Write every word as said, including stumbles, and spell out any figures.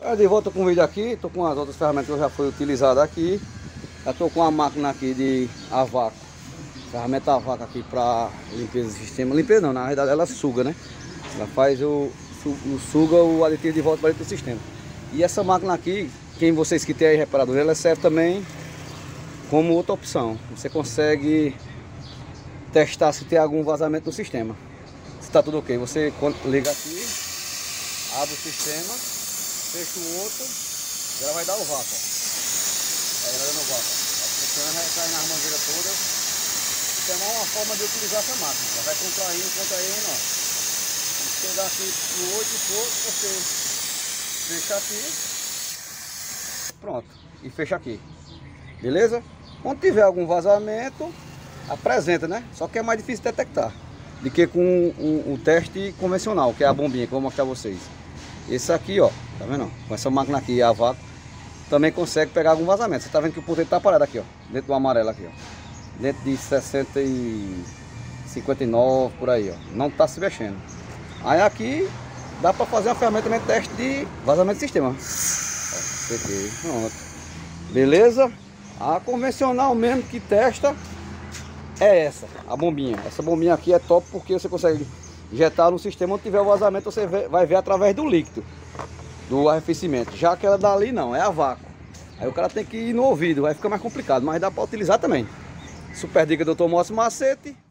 É, de volta com o vídeo aqui, estou com as outras ferramentas que já foi utilizada aqui. Já estou com a máquina aqui de a vácuo, ferramenta a vácuo aqui para limpeza do sistema. Limpeza não, na verdade ela suga, né? Ela faz o, o suga o aditivo de volta para dentro do sistema. E essa máquina aqui, quem vocês que tem aí reparador, ela serve também como outra opção. Você consegue testar se tem algum vazamento no sistema. Se está tudo ok, você liga aqui, abre o sistema, fecha o outro, e ela vai dar o vácuo. Aí ela dando o vácuo. Tá funcionando, vai cair nas mangueiras todas. Isso é uma forma de utilizar essa máquina. Ela vai contraindo, contraindo, ó. Quando chegar aqui no oito e pouco, você fecha aqui. Pronto. E fecha aqui. Beleza? Quando tiver algum vazamento, apresenta, né? Só que é mais difícil detectar do que com o, o teste convencional, que é a bombinha que eu vou mostrar a vocês. Esse aqui, ó, tá vendo? Com essa máquina aqui, a vácuo, também consegue pegar algum vazamento. Você tá vendo que o ponteiro tá parado aqui, ó, dentro do amarelo aqui, ó, dentro de sessenta e cinquenta e nove, por aí, ó, não tá se mexendo. Aí aqui dá para fazer uma ferramenta de teste de vazamento de sistema. Ó, esse aqui, pronto. Beleza? A convencional mesmo que testa é essa, a bombinha. Essa bombinha aqui é top porque você consegue injetar no sistema. Onde tiver o vazamento, você vai ver através do líquido, do arrefecimento. Já aquela dali não, é a vácuo. Aí o cara tem que ir no ouvido, vai ficar mais complicado, mas dá para utilizar também. Super dica do doutor Márcio Macete.